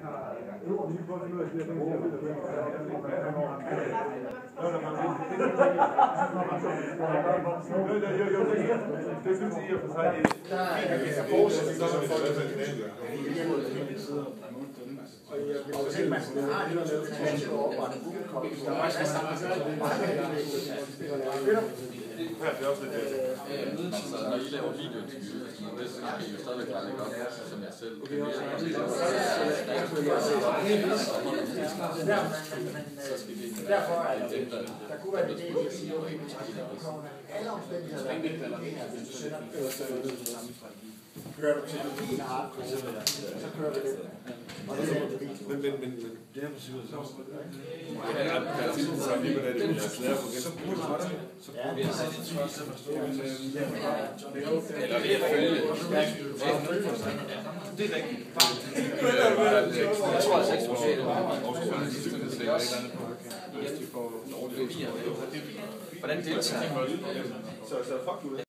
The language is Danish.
Det synes I og for sig Og hvis ikke man har det, der lavet til at oprette Google, der er også det er også lidt når I laver videointerview, det kan I jo stadigvæk klare det godt, som jeg selv. Derfor er der kunne være en idé at sige, at alle omstændigheder, hvis du sender kører du til en hardcore, så kører vi det. Men det er på syvende så. Jeg har tid til at lige med det, jeg lærer på det. Så bruger du det. Så bruger du det. Eller det er følge. Det er rigtigt. Jeg tror altså ikke, hvordan deltager